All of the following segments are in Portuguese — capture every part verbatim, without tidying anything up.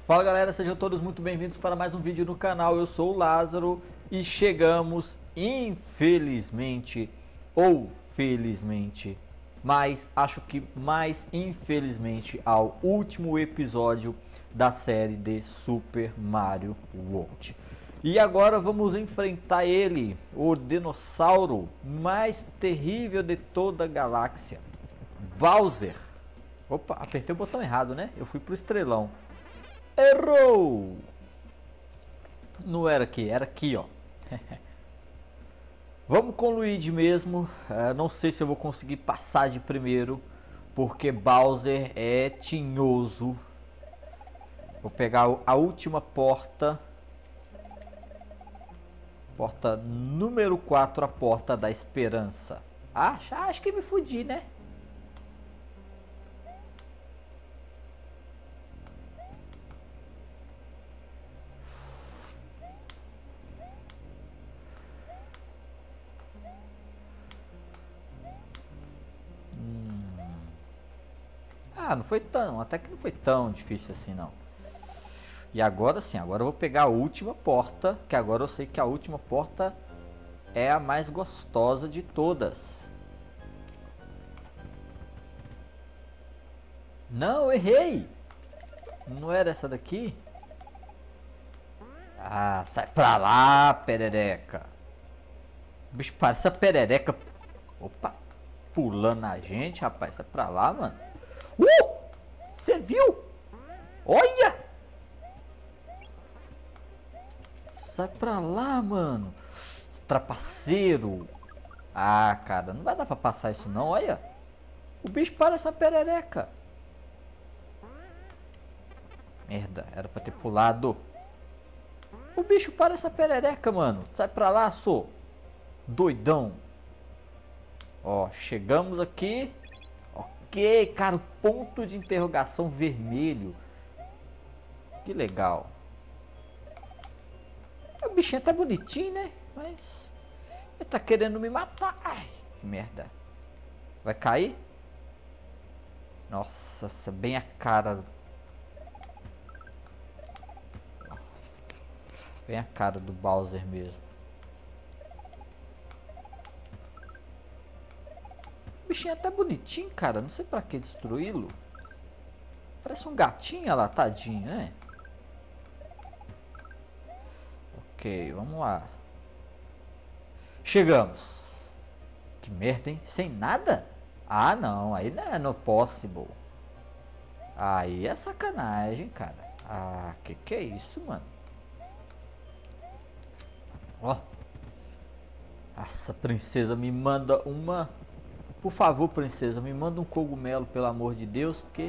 Fala galera, sejam todos muito bem-vindos para mais um vídeo no canal. Eu sou o Lázaro e chegamos, infelizmente, ou felizmente, mas acho que mais infelizmente, ao último episódio da série de Super Mario World. E agora vamos enfrentar ele, o dinossauro mais terrível de toda a galáxia, Bowser. Opa, apertei o botão errado, né? Eu fui pro estrelão. Errou! Não era aqui, era aqui, ó. Vamos com o Luigi mesmo. Uh, não sei se eu vou conseguir passar de primeiro, porque Bowser é tinhoso. Vou pegar a última porta. Porta número quatro, a porta da esperança. Ah, acho que me fudi, né? Ah, não foi tão, até que não foi tão difícil assim não. E agora sim, agora eu vou pegar a última porta, que agora eu sei que a última porta é a mais gostosa de todas. Não, errei! Não era essa daqui? Ah, sai pra lá, perereca. O bicho parece a perereca. Opa, pulando na gente, rapaz, sai pra lá, mano. Uh! Você viu? Olha! Sai pra lá, mano. Trapaceiro. Ah, cara, não vai dar pra passar isso não, olha. O bicho parece uma perereca. Merda, era pra ter pulado. O bicho parece uma perereca, mano. Sai pra lá, sou doidão. Ó, chegamos aqui. Ok, cara, ponto de interrogação vermelho. Que legal. O bichinho é até bonitinho, né? Mas ele tá querendo me matar. Ai, que merda. Vai cair? Nossa, bem a cara. Bem a cara do Bowser mesmo. O bichinho é até bonitinho, cara. Não sei pra que destruí-lo. Parece um gatinho lá, tadinho, né? Ok, vamos lá. Chegamos. Que merda, hein? Sem nada? Ah, não. Aí não é no possible. Aí é sacanagem, cara. Ah, que que é isso, mano? Ó. Essa princesa me manda uma... Por favor, princesa, me manda um cogumelo, pelo amor de Deus, porque...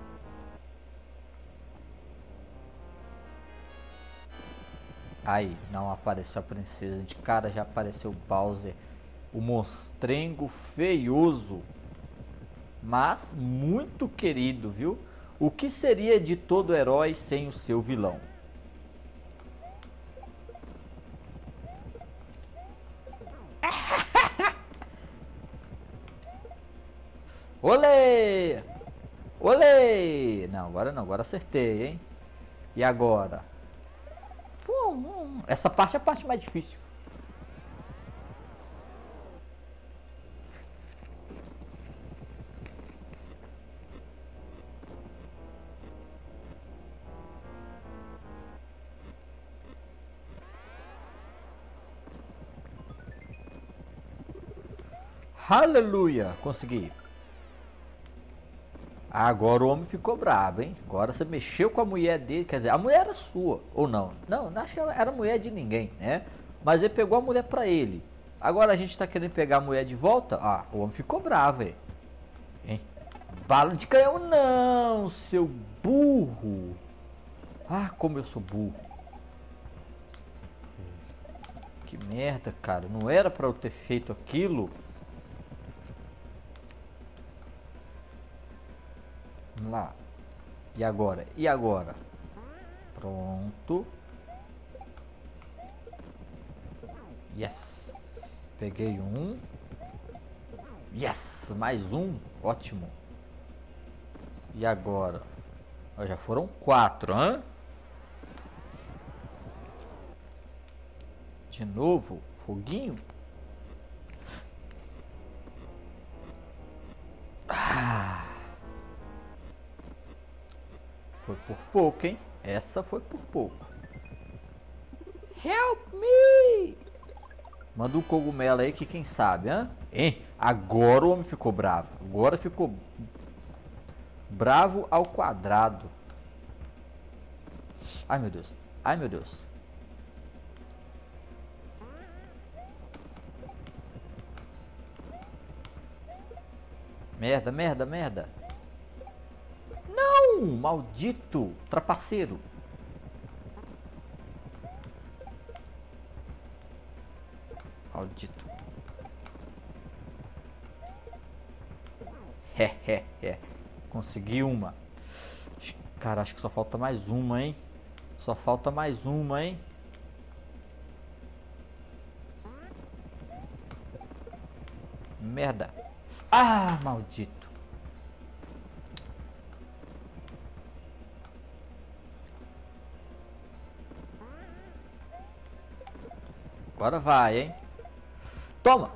Aí, não apareceu a princesa. De cara já apareceu o Bowser, o monstrengo feioso, mas muito querido, viu? O que seria de todo herói sem o seu vilão? Olê! Olê! Não, agora não, agora acertei, hein? E agora? Essa parte é a parte mais difícil. Aleluia! Consegui. Agora o homem ficou brabo, hein? Agora você mexeu com a mulher dele, quer dizer, a mulher era sua, ou não? Não, não acho que era mulher de ninguém, né? Mas ele pegou a mulher pra ele. Agora a gente tá querendo pegar a mulher de volta? Ah, o homem ficou bravo, hein? hein? Bala de canhão não, seu burro. Ah, como eu sou burro. Que merda, cara. Não era pra eu ter feito aquilo. Vamos lá. E agora? E agora? Pronto. Yes. Peguei um. Yes. Mais um. Ótimo. E agora? Já foram quatro, hã? De novo, foguinho. Ah, foi por pouco, hein? Essa foi por pouco. Help me! Manda um cogumelo aí que quem sabe, hã? Hein? Agora o homem ficou bravo. Agora ficou bravo ao quadrado. Ai, meu Deus. Ai, meu Deus. Merda, merda, merda. Não! Maldito trapaceiro. Maldito. É, é, é. Consegui uma. Cara, acho que só falta mais uma, hein? Só falta mais uma, hein? Merda. Ah, maldito. Agora vai, hein? Toma.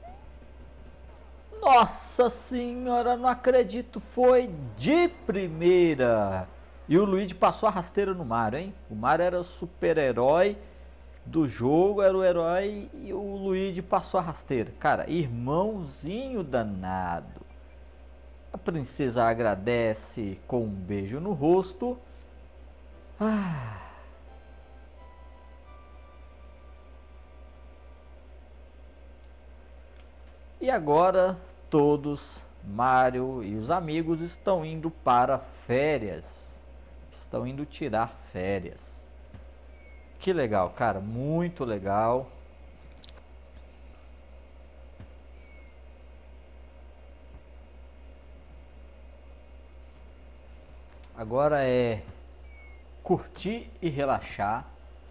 Nossa senhora, não acredito. Foi de primeira. E o Luigi passou a rasteira no Mario, hein? O Mario era o super-herói do jogo, era o herói, e o Luigi passou a rasteira. Cara, irmãozinho danado. A princesa agradece com um beijo no rosto. Ah. E agora todos, Mario e os amigos, estão indo para férias. Estão indo tirar férias. Que legal, cara, muito legal. Agora é curtir e relaxar.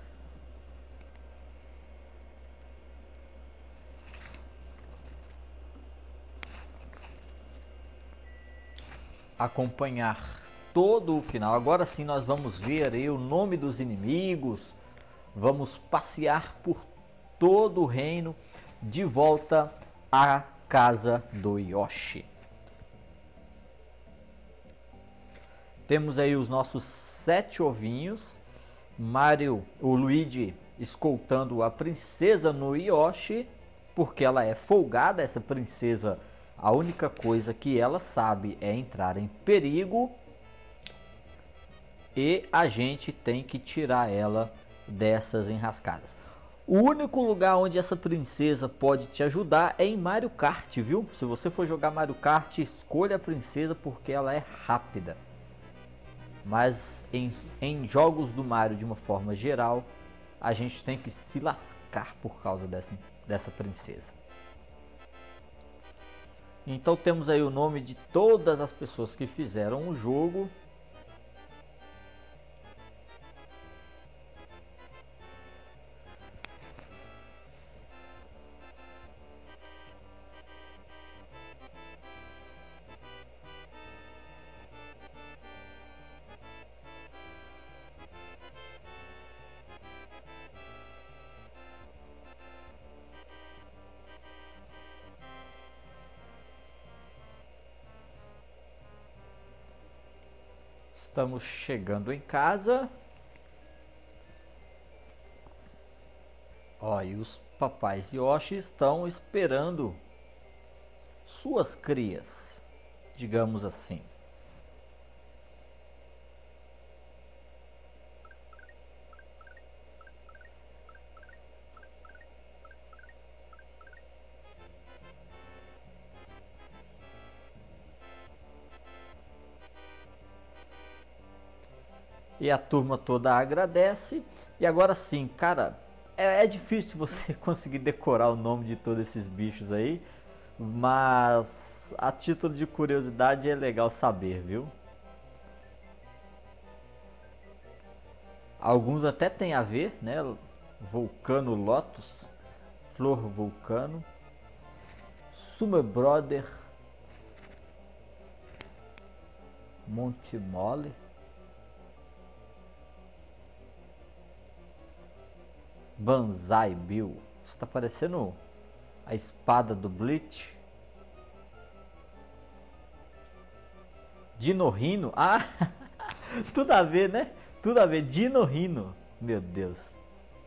Acompanhar todo o final. Agora sim nós vamos ver aí o nome dos inimigos. Vamos passear por todo o reino de volta à casa do Yoshi. Temos aí os nossos sete ovinhos. Mario, o Luigi escoltando a princesa no Yoshi, porque ela é folgada, essa princesa. A única coisa que ela sabe é entrar em perigo e a gente tem que tirar ela dessas enrascadas. O único lugar onde essa princesa pode te ajudar é em Mario Kart, viu? Se você for jogar Mario Kart, escolha a princesa porque ela é rápida. Mas em, em jogos do Mario de uma forma geral, a gente tem que se lascar por causa dessa, dessa princesa. Então temos aí o nome de todas as pessoas que fizeram o jogo. Estamos chegando em casa. Ó, e os papais Yoshi estão esperando suas crias, digamos assim. E a turma toda agradece. E agora sim, cara, é, é difícil você conseguir decorar o nome de todos esses bichos aí. Mas a título de curiosidade é legal saber, viu? Alguns até tem a ver, né? Vulcano Lotus, Flor Vulcano, Summer Brother, Monte Mole, Banzai Bill. Isso tá parecendo a espada do Bleach. Dino Rhino. Ah, tudo a ver, né? Tudo a ver. Dino Rhino. Meu Deus.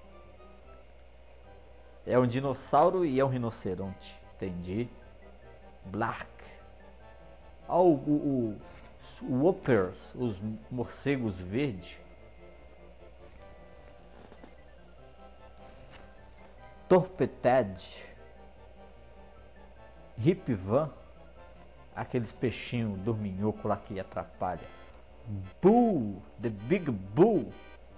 É um dinossauro e é um rinoceronte. Entendi. Black. Ah, o, o, os Whoppers, os morcegos verdes. Torpeted. Hip Van. Aqueles peixinhos dorminhoco lá que atrapalha. Bull. The Big Bull.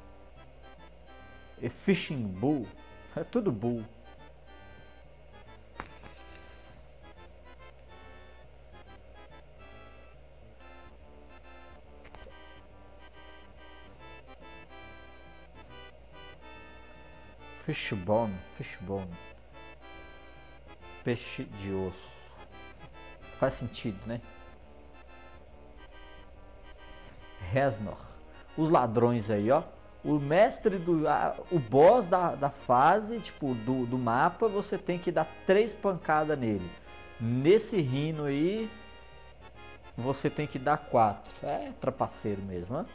E Fishing Bull. É tudo bull. Fishbone, fishbone. Peixe de osso. Faz sentido, né? Reznor. Os ladrões aí, ó. O mestre do... A, o boss da, da fase, tipo, do, do mapa, você tem que dar três pancadas nele. Nesse rino aí, você tem que dar quatro. É trapaceiro mesmo, ó.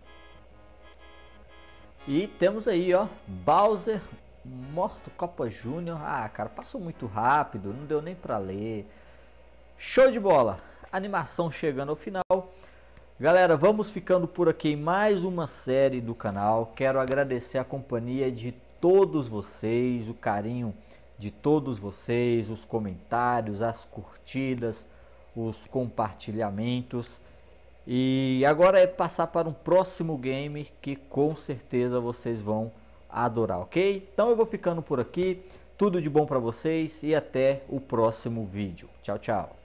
E temos aí, ó, Bowser Morto Copa Júnior. Ah, cara, passou muito rápido, não deu nem pra ler. Show de bola. Animação chegando ao final. Galera, vamos ficando por aqui em mais uma série do canal. Quero agradecer a companhia de todos vocês, o carinho de todos vocês, os comentários, as curtidas, os compartilhamentos. E agora é passar para um próximo game que com certeza vocês vão adorar, ok? Então eu vou ficando por aqui. Tudo de bom para vocês e até o próximo vídeo. Tchau, tchau.